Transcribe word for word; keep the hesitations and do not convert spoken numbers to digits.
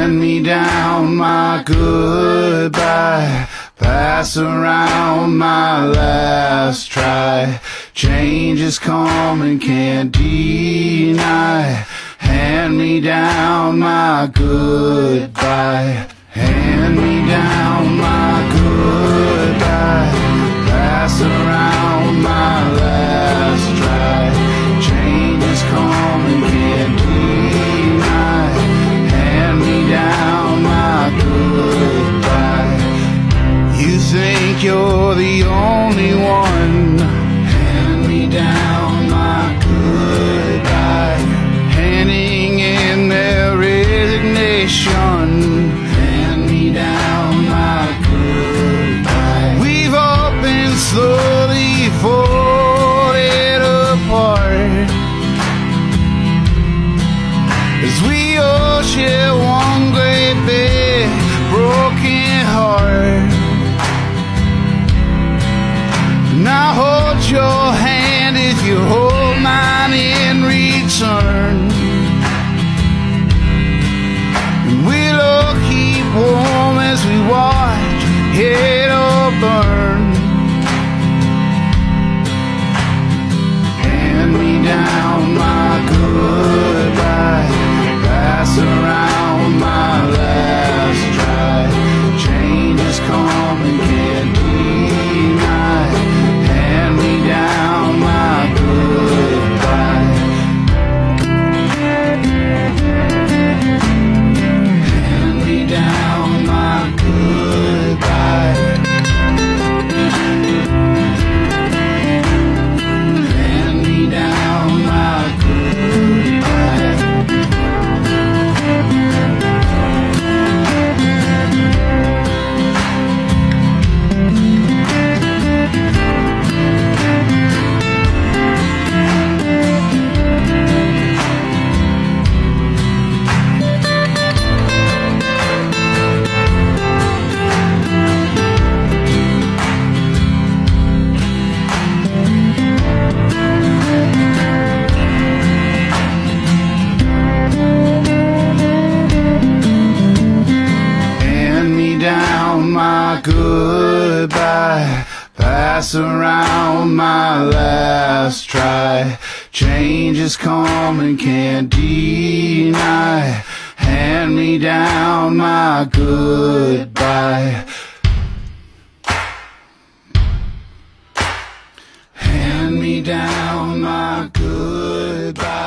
Hand me down my goodbye, pass around my last try. Change is coming, can't deny. Hand me down my goodbye, hand me down my goodbye, pass around my last try. Change is coming, can't deny. Hand me down my goodbye. You think you're the only one. Hand me down my goodbye, handing in their resignation. Hand me down my goodbye. We've all been slowly falling apart, as we all share one great big broken heart. And I hold your hand if you hold mine in return, and we'll all keep warm as we watch it all burn. Hand me down my goodbye, pass around my last try. Change is coming, can't deny. Hand me down my goodbye, hand me down my goodbye, hand me down my goodbye. My goodbye, pass around my last try. Change is coming, can't deny. Hand me down my goodbye, hand me down my goodbye.